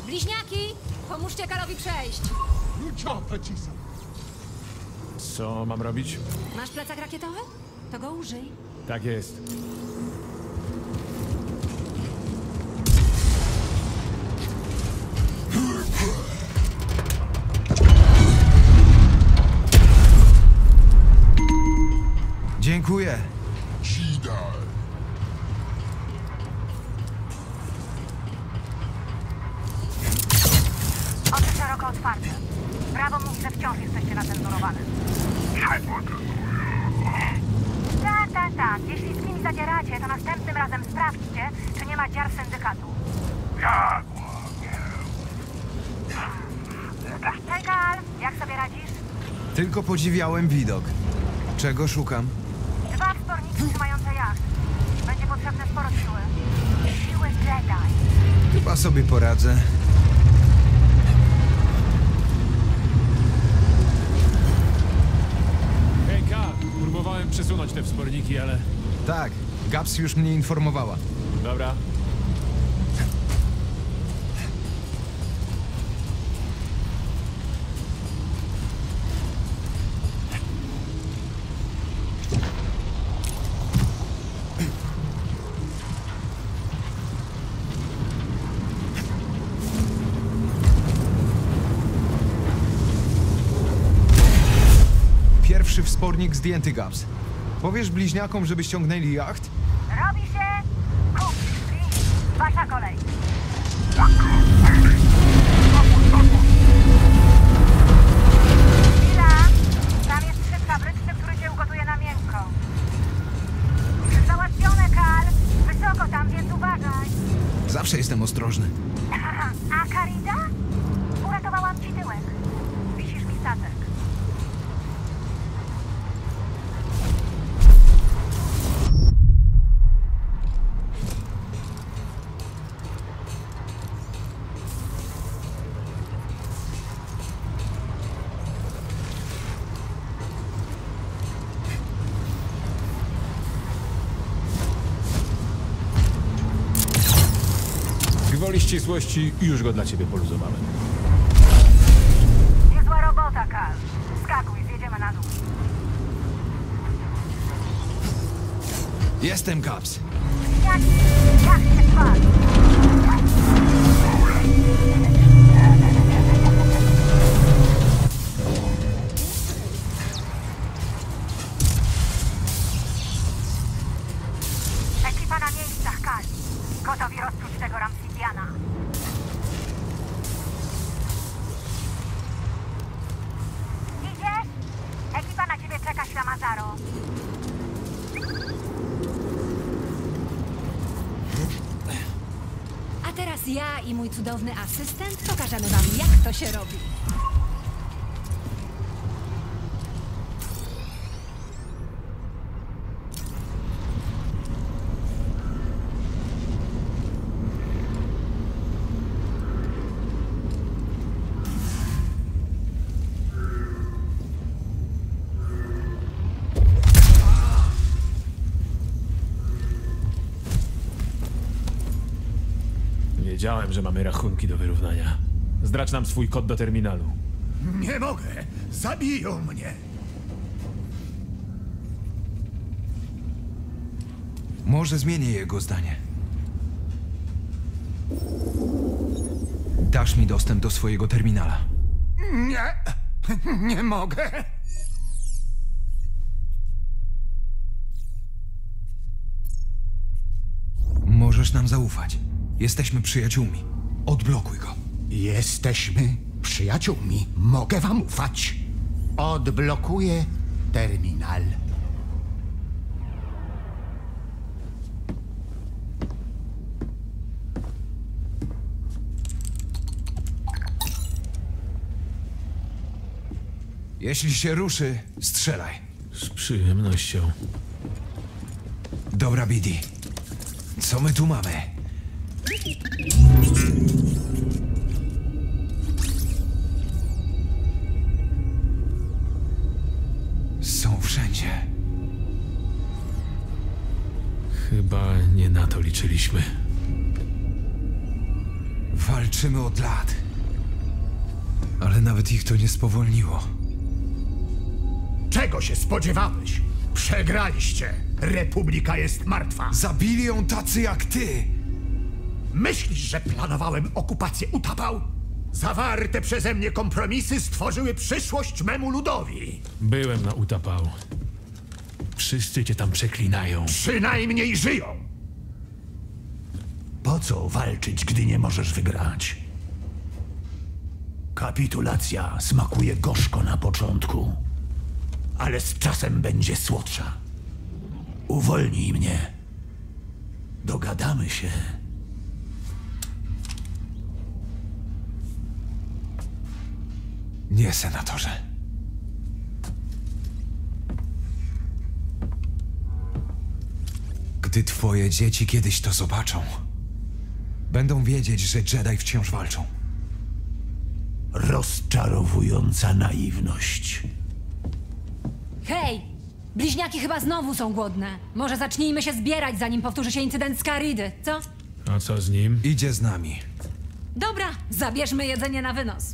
Bliźniaki! Pomóżcie Kalowi przejść! Co mam robić? Masz plecak rakietowy? To go użyj. Tak jest. Dziękuję. Oczy szeroko otwarte. Brawo mówi, że wciąż jesteście nacenzurowane. Tak. Jeśli z kimś zadzieracie, to następnym razem sprawdźcie, czy nie ma dziar syndykatu. Hej, Kal, jak sobie radzisz? Tylko podziwiałem widok. Czego szukam? 2 wsporniki trzymające jacht. Będzie potrzebne sporo siły. Siły Jedi. Chyba sobie poradzę. Hej, K! Próbowałem przesunąć te wsporniki, ale... Tak, Gaps już mnie informowała. Dobra. Pierwszy wspornik zdjęty, Gaps. Powiesz bliźniakom, żeby ściągnęli jacht? Robi się! Kupisz, wasza kolej. Chwila! Tam jest szyb fabryczny, który cię ugotuje na miękko. Załatwione, Kal! Wysoko tam, więc uważaj. Zawsze jestem ostrożny. A Karida? Uratowałam ci tyłek. Wisisz mi statek. Gwoli ścisłości już go dla ciebie poluzowałem. Niezła robota, Kal. Skakuj, zjedziemy na dół. Jestem, Gaps. Jak się spali? Ekipa na miejscach, Kal. Gotowi rozczuć tego Ramsidiana. Idziesz? Ekipa na ciebie czeka, Ślamazaro. A teraz ja i mój cudowny asystent pokażemy wam, jak to się robi. Wiedziałem, że mamy rachunki do wyrównania. Zdrać nam swój kod do terminalu. Nie mogę! Zabiją mnie! Może zmienię jego zdanie. Dasz mi dostęp do swojego terminala. Nie! Nie mogę! Możesz nam zaufać. Jesteśmy przyjaciółmi. Odblokuj go. Jesteśmy przyjaciółmi. Mogę wam ufać. Odblokuję terminal. Jeśli się ruszy, strzelaj. Z przyjemnością. Dobra, Bidi. Co my tu mamy? Są wszędzie. Chyba nie na to liczyliśmy. Walczymy od lat. Ale nawet ich to nie spowolniło. Czego się spodziewałeś? Przegraliście. Republika jest martwa. Zabili ją tacy jak ty! Myślisz, że planowałem okupację Utapał? Zawarte przeze mnie kompromisy stworzyły przyszłość memu ludowi. Byłem na Utapał. Wszyscy cię tam przeklinają. Przynajmniej żyją. Po co walczyć, gdy nie możesz wygrać? Kapitulacja smakuje gorzko na początku, ale z czasem będzie słodsza. Uwolnij mnie. Dogadamy się. Nie, senatorze. Gdy twoje dzieci kiedyś to zobaczą, będą wiedzieć, że Jedi wciąż walczą. Rozczarowująca naiwność. Hej! Bliźniaki chyba znowu są głodne. Może zacznijmy się zbierać, zanim powtórzy się incydent z Karidy, co? A co z nim? Idzie z nami. Dobra, zabierzmy jedzenie na wynos.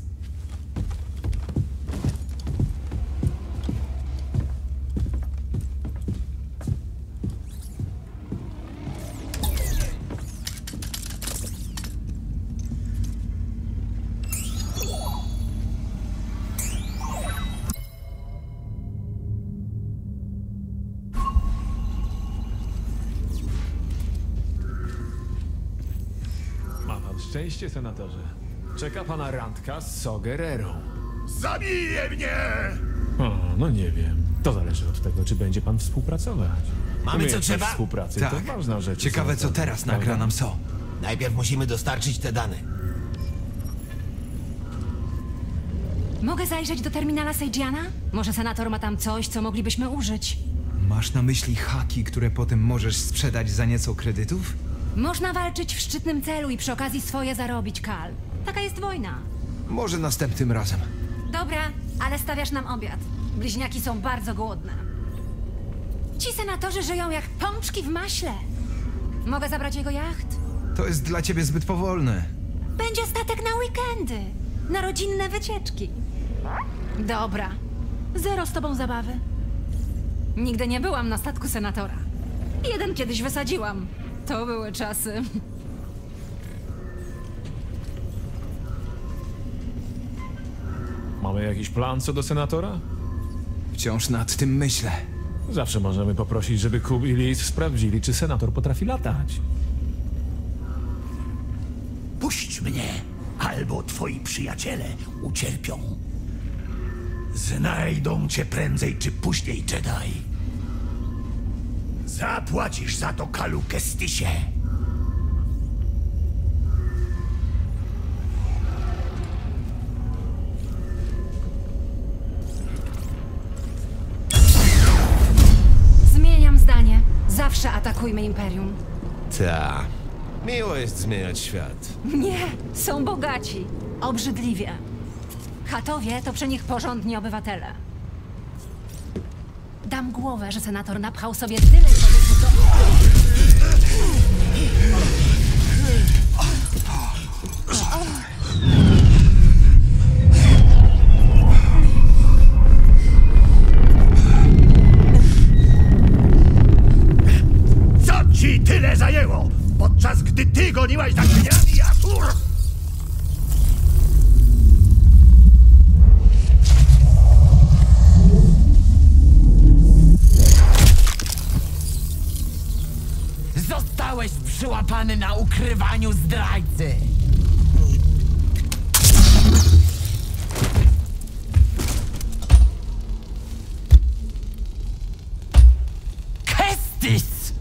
Ma pan szczęście, senatorze. Czeka pana randka z Sogererą. Zabije mnie! O, no nie wiem. To zależy od tego, czy będzie pan współpracować. Mamy co Umiejętność trzeba? współpracy to ważna rzecz. Ciekawe, co senatorze, teraz prawda? nagra nam So. Najpierw musimy dostarczyć te dane. Mogę zajrzeć do terminala Seijiana? Może senator ma tam coś, co moglibyśmy użyć. Masz na myśli haki, które potem możesz sprzedać za nieco kredytów? Można walczyć w szczytnym celu i przy okazji swoje zarobić, Kal. Taka jest wojna. Może następnym razem. Dobra, ale stawiasz nam obiad. Bliźniaki są bardzo głodne. Ci senatorzy żyją jak pączki w maśle. Mogę zabrać jego jacht? To jest dla ciebie zbyt powolne. Będzie statek na weekendy. Na rodzinne wycieczki. Dobra. Zero z tobą zabawy. Nigdy nie byłam na statku senatora. Jeden kiedyś wysadziłam. To były czasy. Mamy jakiś plan co do senatora? Wciąż nad tym myślę. Zawsze możemy poprosić, żeby Kub i Liz sprawdzili, czy senator potrafi latać. Puść mnie, albo twoi przyjaciele ucierpią. Znajdą cię prędzej czy później, Jedi. Zapłacisz za to, Kalu Kestisie. Zmieniam zdanie. Zawsze atakujmy Imperium. Ta. Miło jest zmieniać świat. Nie, są bogaci. Obrzydliwie. Chatowie to przy nich porządni obywatele. Dam głowę, że senator napchał sobie tyle kredytu do... Co ci tyle zajęło, podczas gdy ty goniłaś za cieniami Asur? Zostałeś przyłapany na ukrywaniu zdrajcy! Kestis!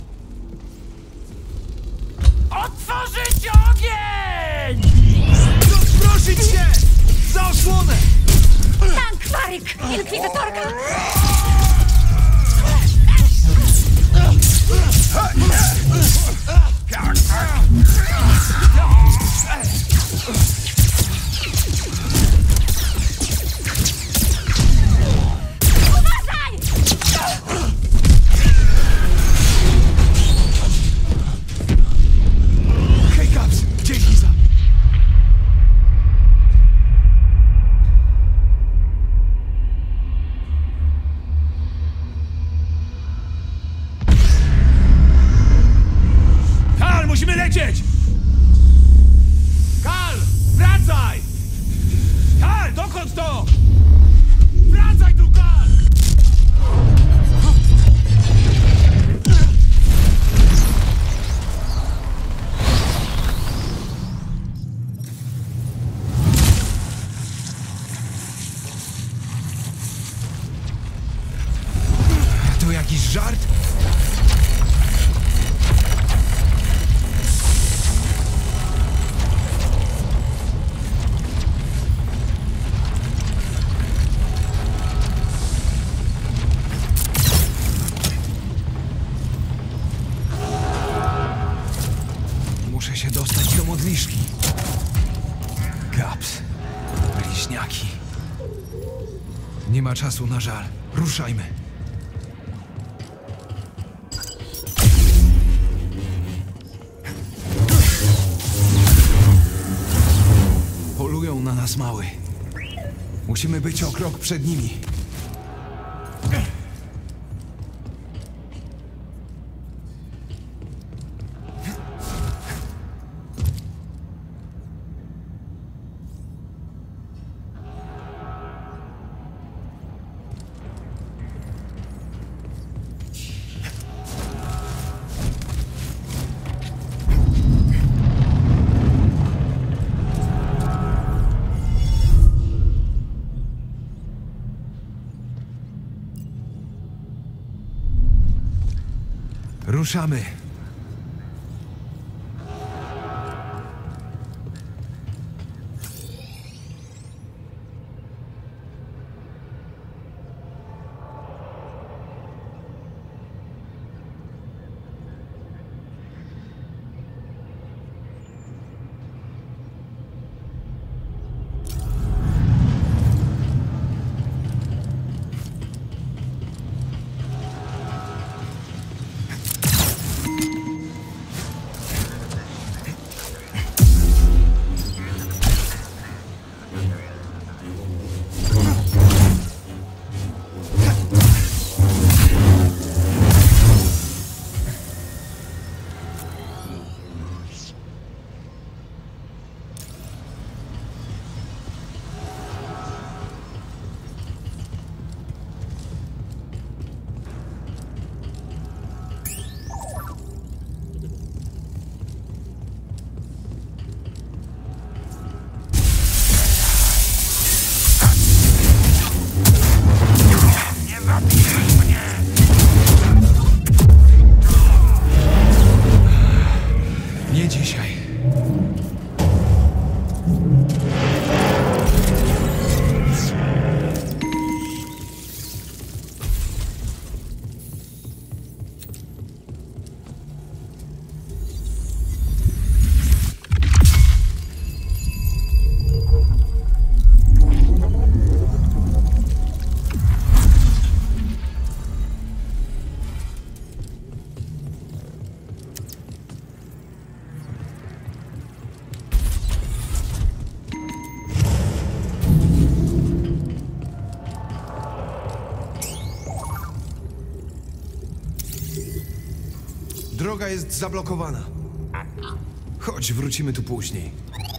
Otworzyć ogień! Rozproszyć się! Za osłonę! Tank, Faryk! Inkwizytorka! Hej, Caps! Dzięki za... Cwaniaki. Nie ma czasu na żal. Ruszajmy. Polują na nas, mały. Musimy być o krok przed nimi. Ruszamy. Nie dzisiaj. Droga jest zablokowana. Chodź, wrócimy tu później.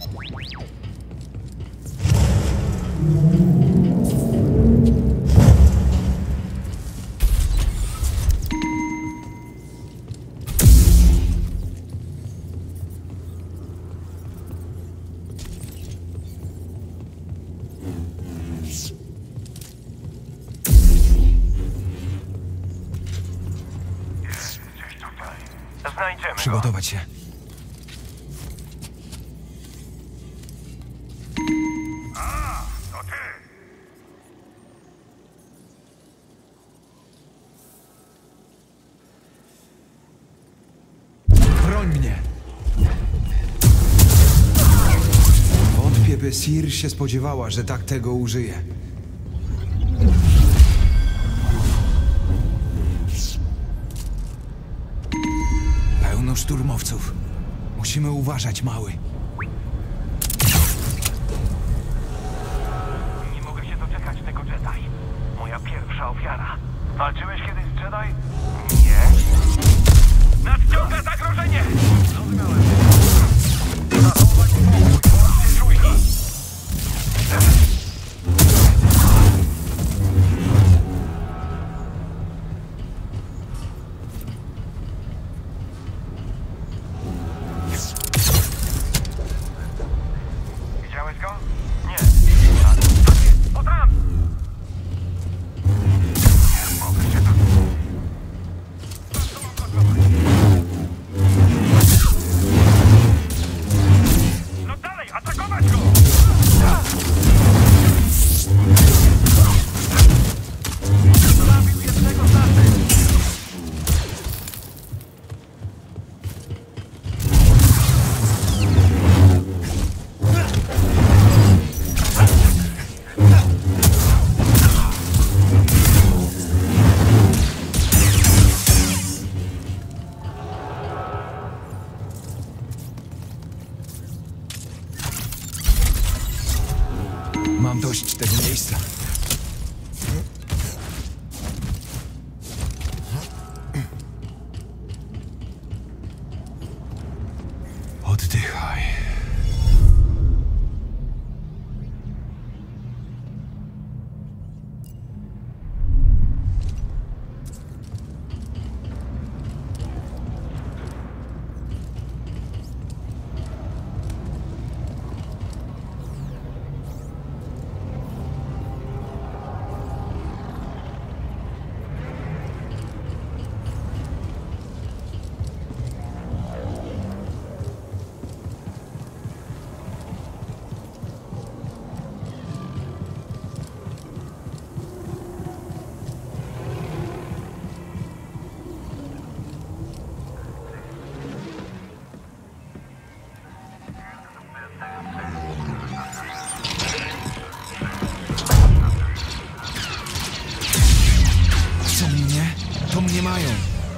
Znajdziemy go. Przygotować się. A, to ty! Broń mnie! Wątpię, by Ciri się spodziewała, że tak tego użyje. Pełno szturmowców. Musimy uważać, mały. Nie mogę się doczekać tego Jedi. Moja pierwsza ofiara. Walczyłeś kiedyś z Jedi? Nie. Nadciąga zagrożenie! Zrozumiałem. Zachować spokój, bądźcie czujni. Widziałeś go? Nie. A tam jest! O tam! Nie mogę się tu... No dalej, atakować go! Zabił jednego z naszych! Mam dość tego miejsca. Oddychaj. To mnie mają.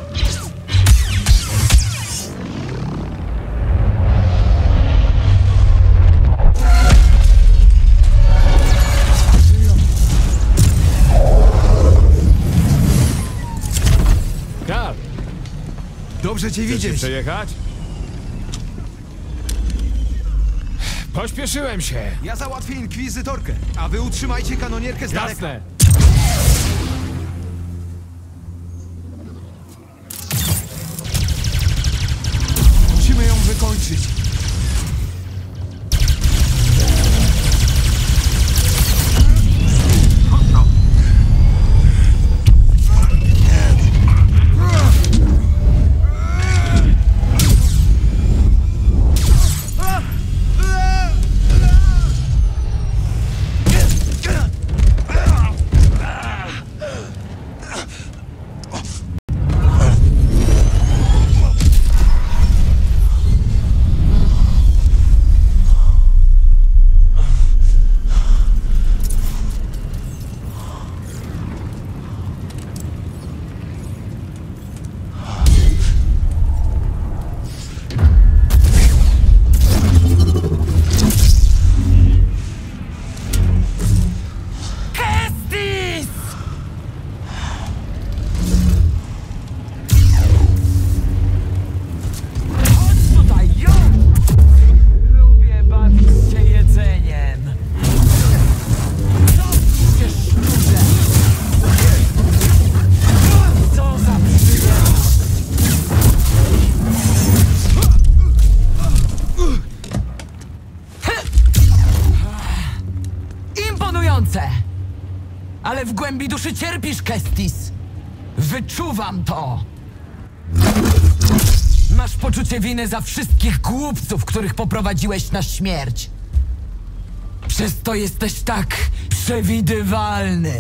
Kap! Dobrze cię Chcesz się widzieć. przejechać? Pośpieszyłem się! Ja załatwię inkwizytorkę, a wy utrzymajcie kanonierkę z daleka. Jasne! Musimy ją wykończyć. Ale w głębi duszy cierpisz, Kestis. Wyczuwam to. Masz poczucie winy za wszystkich głupców, których poprowadziłeś na śmierć. Przez to jesteś tak przewidywalny.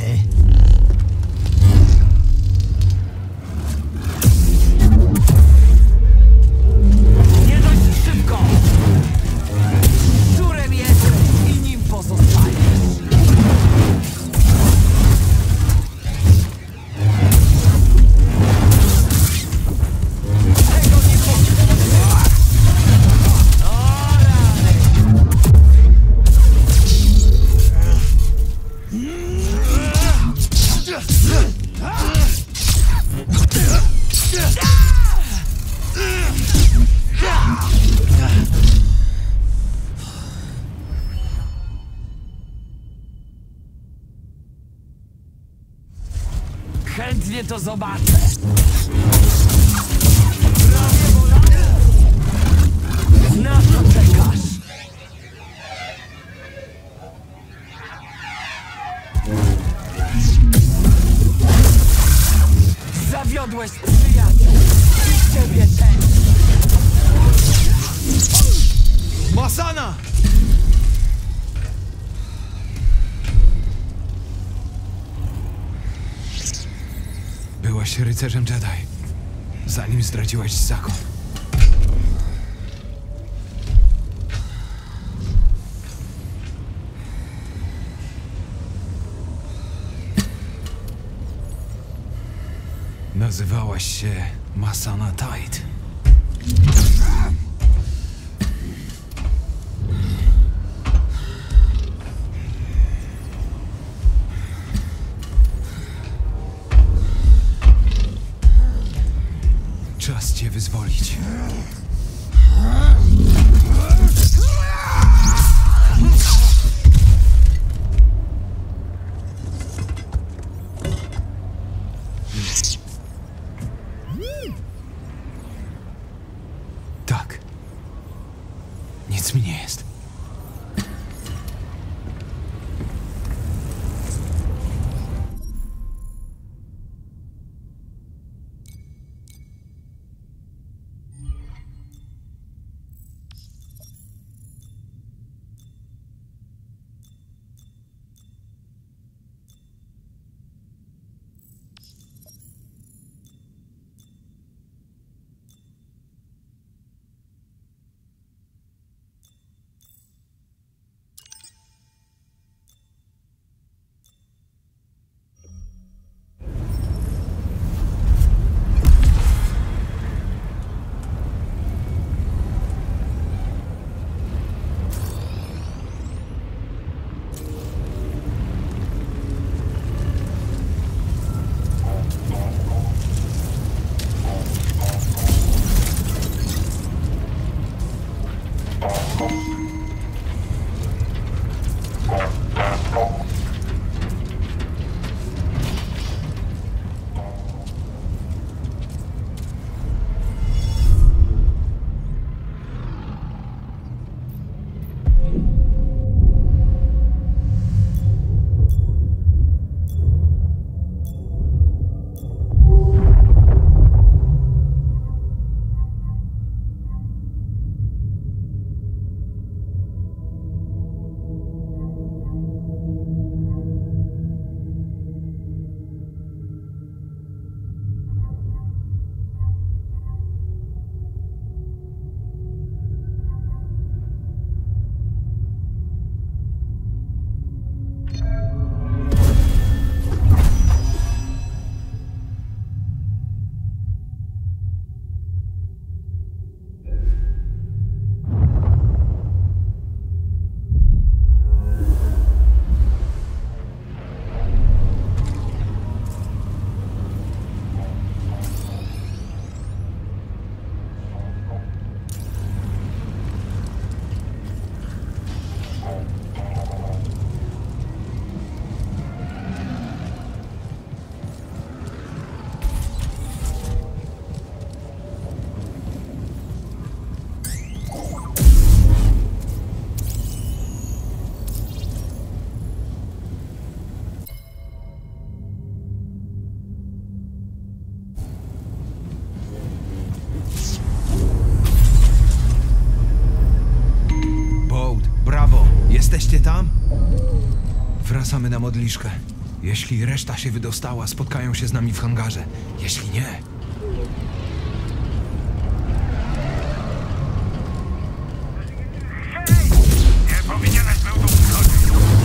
Nie dość szybko. Szczurem jesteś i nim pozostajesz. Chętnie to zobaczę. Prawie wolałem. Na co czekasz? Zawiodłeś przyjaciół i ciebie też. Masana! Byłaś rycerzem Jedi, zanim zdradziłaś zakon. Nazywałaś się Masana Tide. Jesteście tam? Wracamy na modliszkę. Jeśli reszta się wydostała, spotkają się z nami w hangarze. Jeśli nie... Nie powinieneś był tu przychodzić.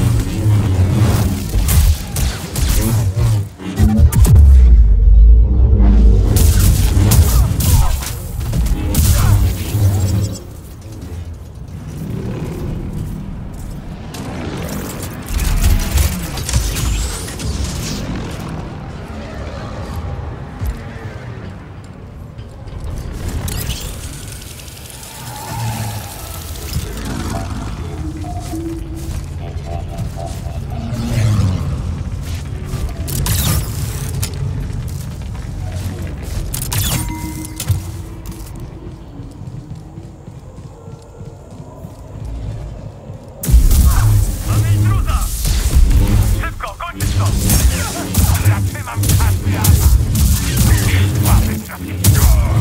Mamy intruza! Szybko, kończyć to! Ja trzymam każdy atak! Łapy trafienie!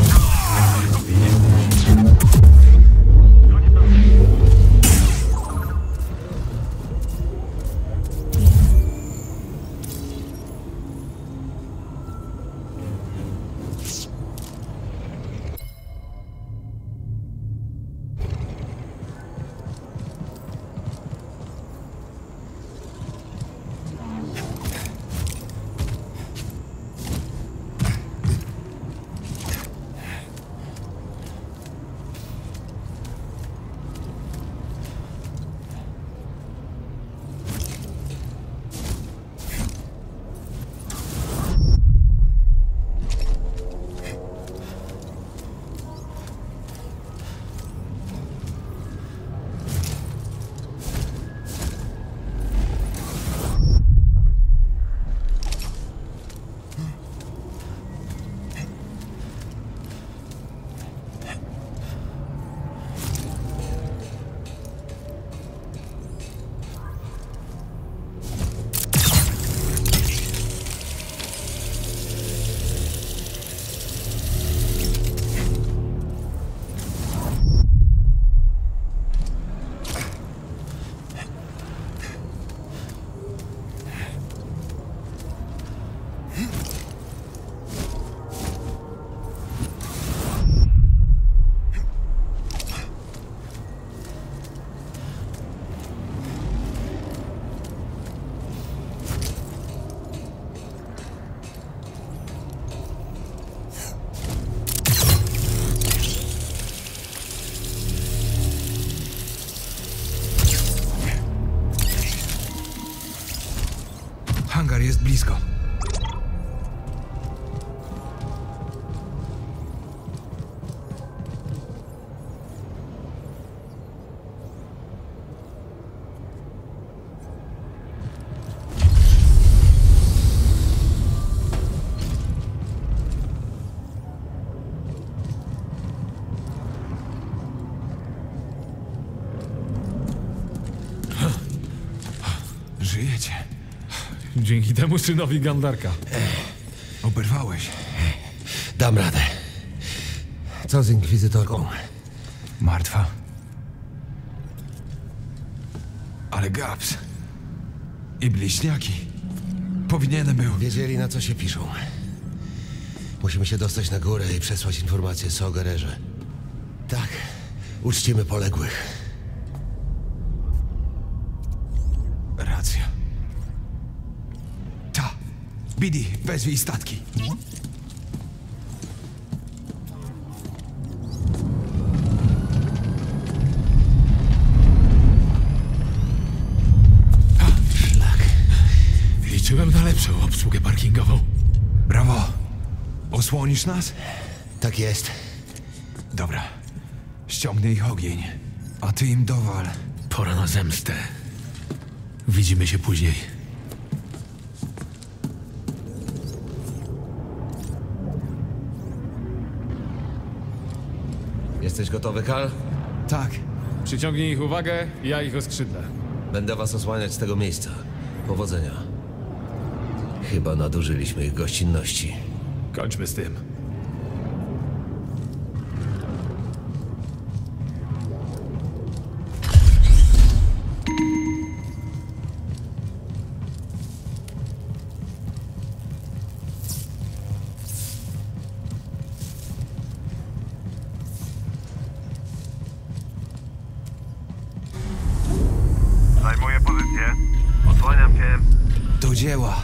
Hangar jest blisko. Żyjecie. Dzięki temu synowi Gandarka. Oberwałeś. Dam radę. Co z inkwizytorką? Martwa. Ale Gaps. I bliźniaki. Powinienem był. Wiedzieli, na co się piszą. Musimy się dostać na górę i przesłać informacje Sogererze. Tak, uczcimy poległych. Racja. Ta. Bidi, wezwij statki. Szlak. Liczyłem na lepszą obsługę parkingową. Brawo. Osłonisz nas? Tak jest. Dobra. Ściągnę ich ogień. A ty im dowal. Pora na zemstę. Widzimy się później. Jesteś gotowy, Kal? Tak. Przyciągnij ich uwagę, ja ich oskrzydlę. Będę was osłaniać z tego miejsca. Powodzenia. Chyba nadużyliśmy ich gościnności. Kończmy z tym. moje pozycje. Odsłaniam cię. Do dzieła.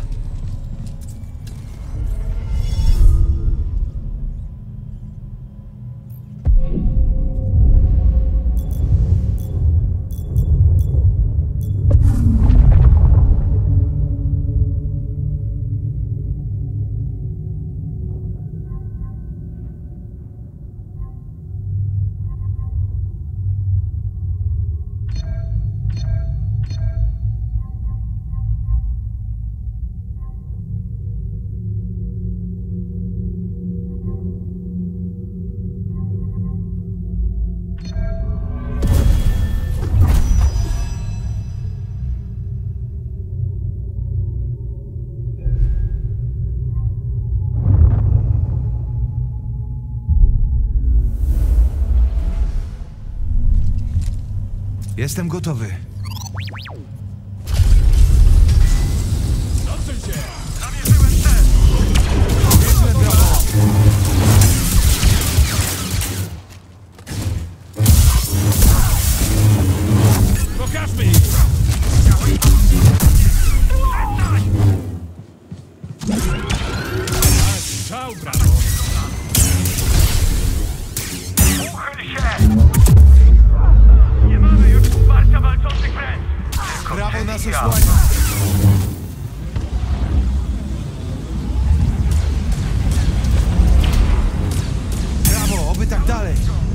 Jestem gotowy. Namierzyłem cel. Pokażmy ich! Strzał, brawo! Uchyl się! Nie mamy już wsparcia walczących wręcz! Tylko Prawo nas ja. osłania. Brawo, oby tak dalej.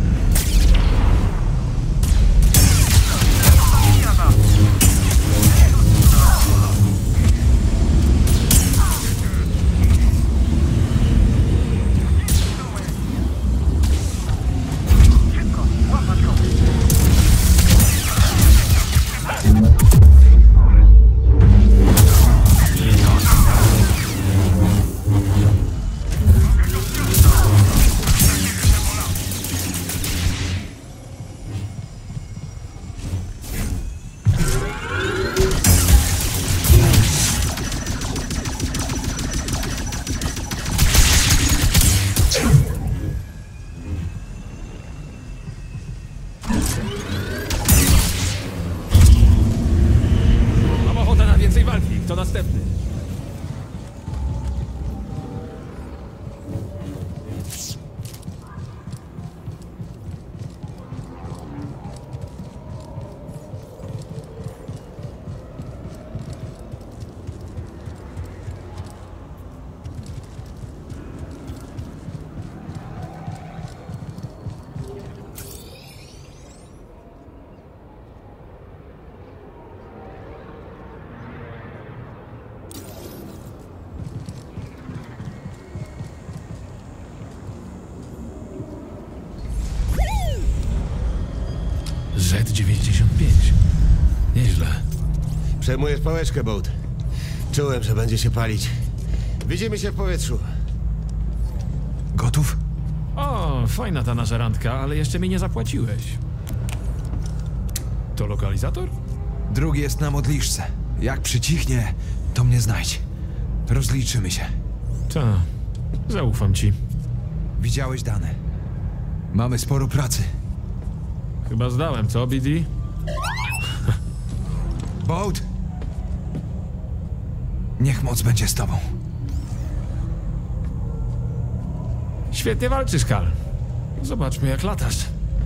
Mam ochotę na więcej walki. Kto następny? Z-95. Nieźle. Przejmujesz pałeczkę, Boat. Czułem, że będzie się palić. Widzimy się w powietrzu. Gotów? O, fajna ta nasza randka, ale jeszcze mi nie zapłaciłeś. To lokalizator? Drugi jest na modliszce. Jak przycichnie, to mnie znajdź. Rozliczymy się. Ta. Zaufam ci. Widziałeś dane. Mamy sporo pracy. Chyba zdałem, co, BD? Boat! Niech moc będzie z tobą. Świetnie walczysz, Kal. Zobaczmy, jak latasz.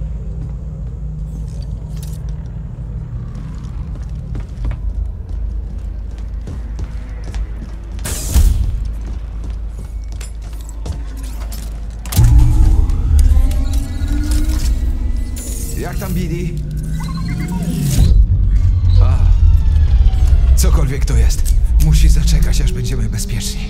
Jak tam, Billy? Cokolwiek to jest, musi zaczekać, aż będziemy bezpieczni.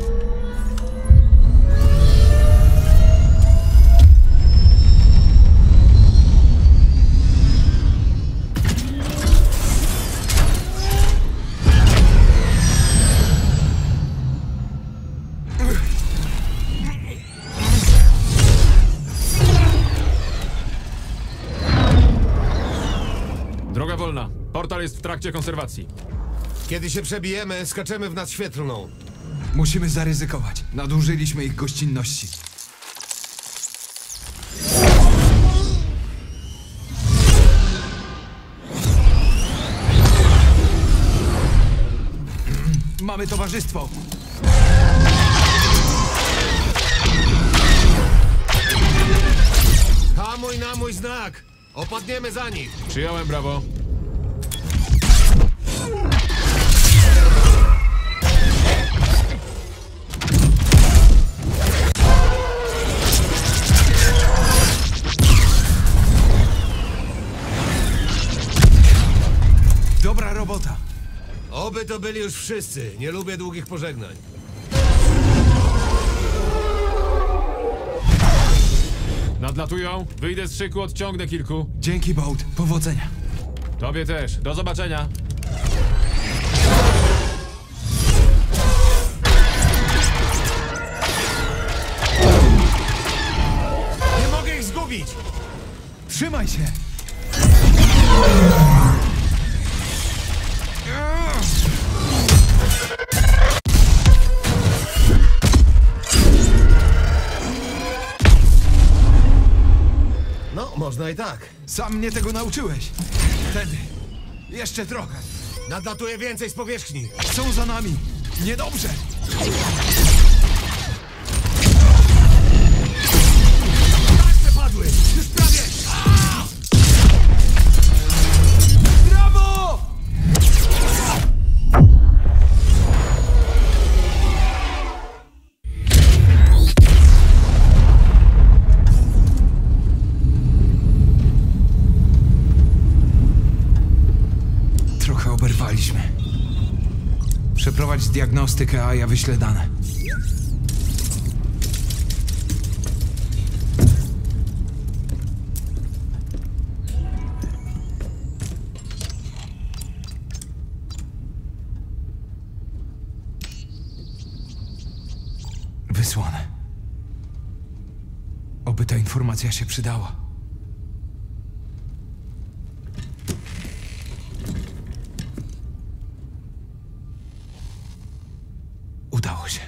Droga wolna. Portal jest w trakcie konserwacji. Kiedy się przebijemy, skaczemy w nas świetlną. Musimy zaryzykować. Nadużyliśmy ich gościnności. mamy towarzystwo. Hamuj na mój znak! Opadniemy za nich! Przyjąłem, brawo. Dobra robota. Oby to byli już wszyscy. Nie lubię długich pożegnań. Nadlatują. Wyjdę z szyku, odciągnę kilku. Dzięki, Bolt. Powodzenia. Tobie też. Do zobaczenia. Nie mogę ich zgubić! Trzymaj się! No, można i tak. Sam mnie tego nauczyłeś. Wtedy. Jeszcze trochę. Nadlatuje więcej z powierzchni. Są za nami. Niedobrze. Tarcze padły! Już prawie! Brawo! Trochę oberwaliśmy. Przeprowadź diagnostykę, a ja wyślę dane. Wysłane. Oby ta informacja się przydała. Udało się.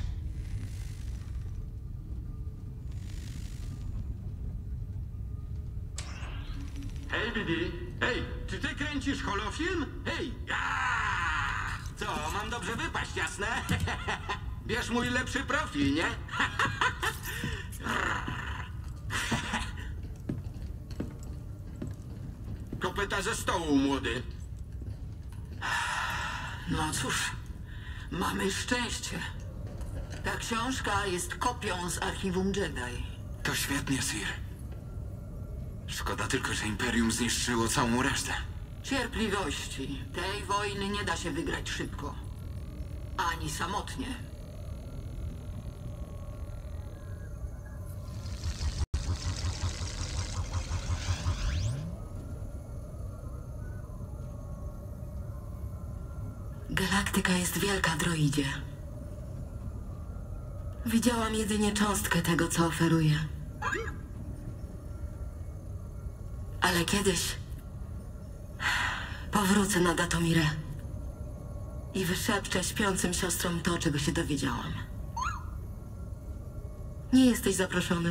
Hej, Didi! Hej, czy ty kręcisz holofilm? Hej! Co, mam dobrze wypaść, jasne? Bierz mój lepszy profil, nie? Kopyta ze stołu, młody. No cóż, mamy szczęście. Ta książka jest kopią z archiwum Jedi. To świetnie, Sir. Szkoda tylko, że Imperium zniszczyło całą resztę. Cierpliwości. Tej wojny nie da się wygrać szybko. Ani samotnie. Galaktyka jest wielka, droidzie. Widziałam jedynie cząstkę tego, co oferuje. Ale kiedyś powrócę na Datomirę i wyszepczę śpiącym siostrom to, czego się dowiedziałam. Nie jesteś zaproszony.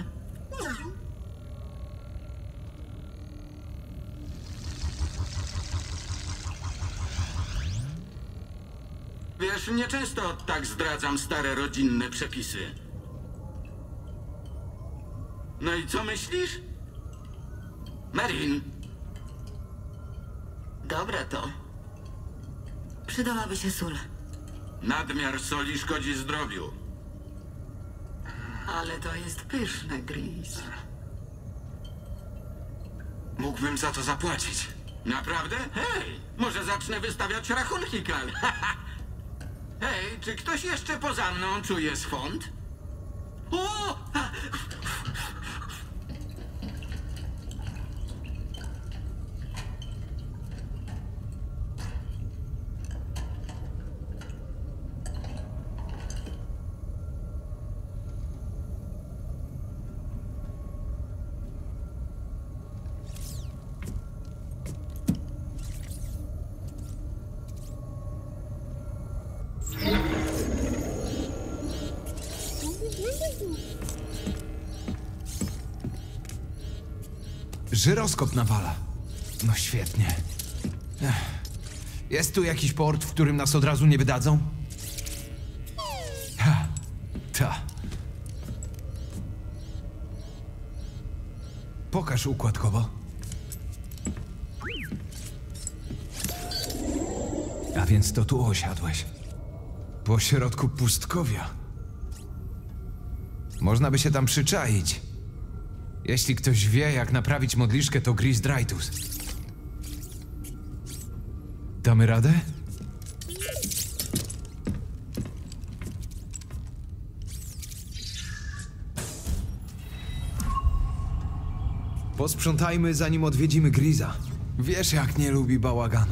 Wiesz, nieczęsto tak zdradzam stare rodzinne przepisy. No i co myślisz? Marin. Dobre to. Przydałaby się sól. Nadmiar soli szkodzi zdrowiu. Ale to jest pyszne, Gris. Mógłbym za to zapłacić. Naprawdę? Hej, może zacznę wystawiać rachunki, Kal. Hej, czy ktoś jeszcze poza mną czuje swąd? O! Żyroskop nawala. No świetnie. Jest tu jakiś port, w którym nas od razu nie wydadzą? Pokaż układ, Kobo. A więc to tu osiadłeś. Po środku pustkowia. Można by się tam przyczaić. Jeśli ktoś wie, jak naprawić modliszkę, to Gris Draitus. Damy radę? Posprzątajmy, zanim odwiedzimy Griza. Wiesz, jak nie lubi bałaganu.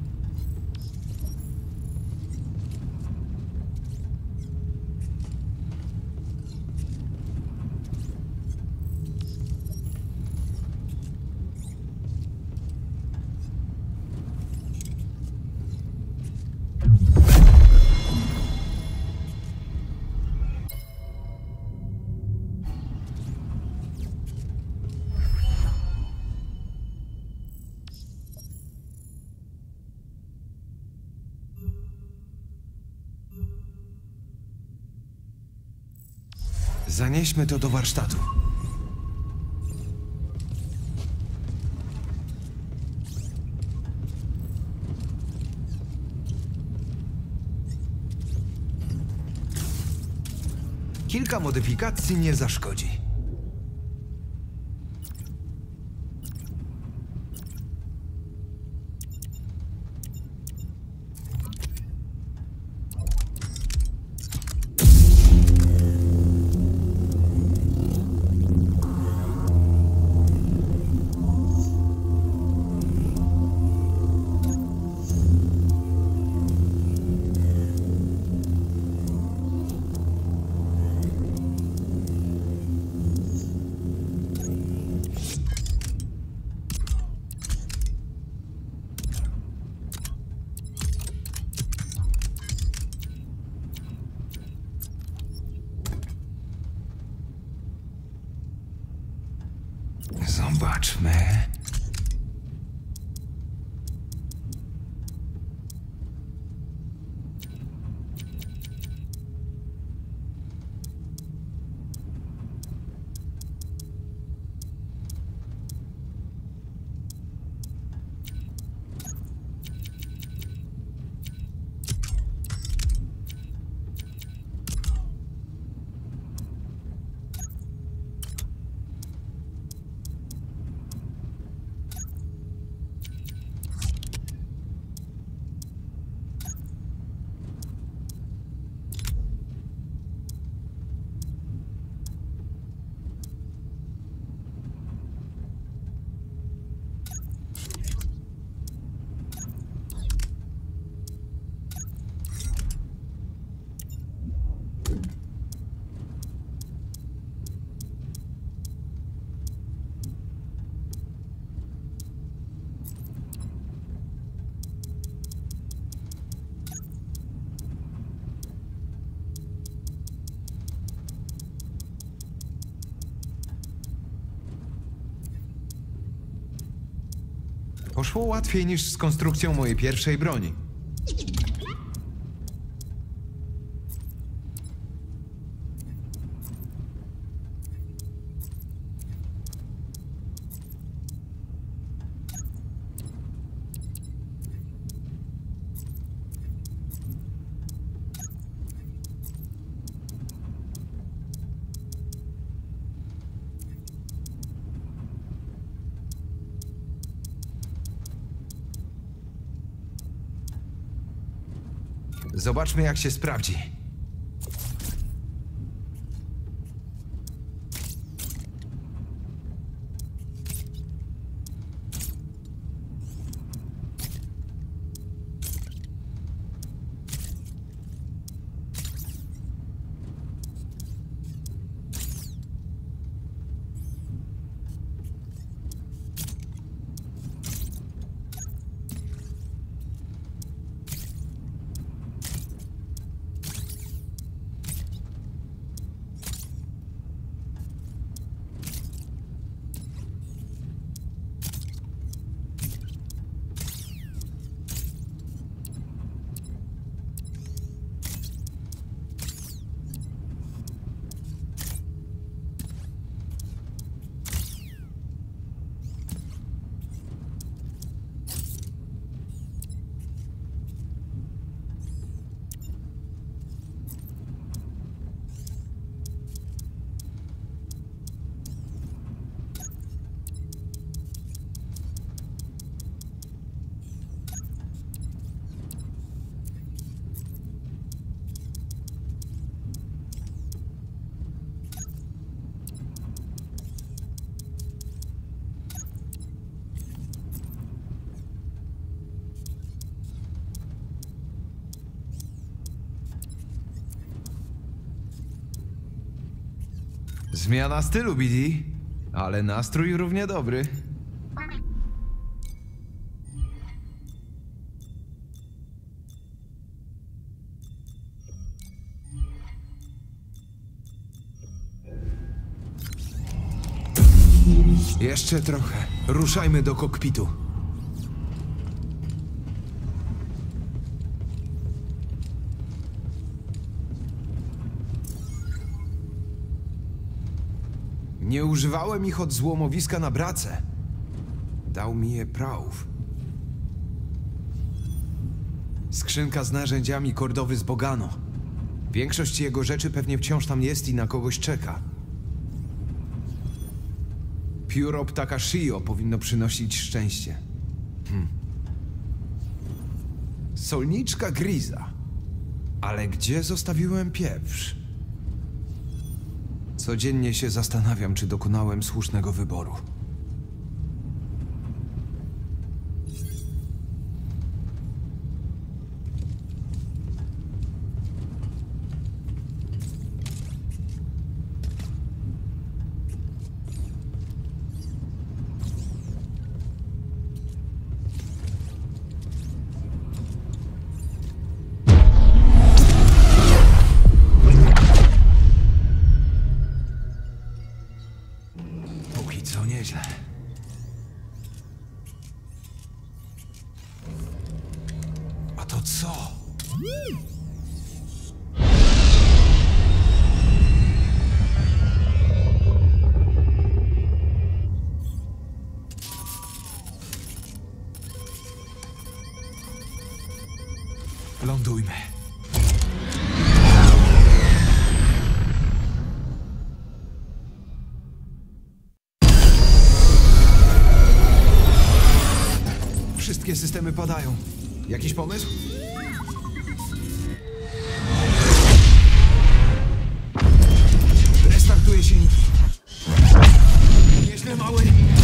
Zanieśmy to do warsztatu. Kilka modyfikacji nie zaszkodzi. Zobaczmy. Poszło łatwiej niż z konstrukcją mojej pierwszej broni. Zobaczmy, jak się sprawdzi. Zmiana stylu, BD. Ale nastrój równie dobry. Jeszcze trochę. Ruszajmy do kokpitu. Nie używałem ich od złomowiska na Brace. Dał mi je Prauf. Skrzynka z narzędziami kordowy z Bogano. Większość jego rzeczy pewnie wciąż tam jest i na kogoś czeka. Pióro ptaka Shio powinno przynosić szczęście. Solniczka Griza. Ale gdzie zostawiłem pieprz? Codziennie się zastanawiam, czy dokonałem słusznego wyboru. Póki co nieźle. A to co? Lądujmy. Wszystkie systemy padają. Jakiś pomysł? Restartuję silniki. Nieźle, mały.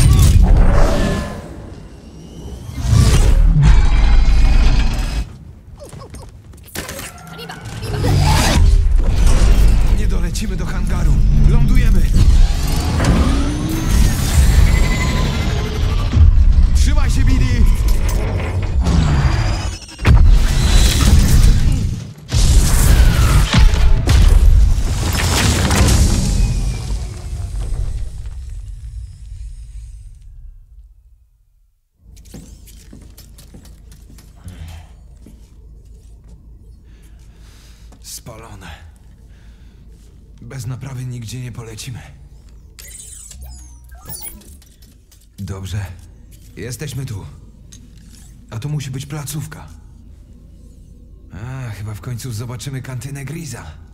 Nie dolecimy do hangaru. Lądujemy. Trzymaj się, BD! Spalone. Bez naprawy nigdzie nie polecimy. Dobrze. Jesteśmy tu. A to musi być placówka. Chyba w końcu zobaczymy kantynę Griza.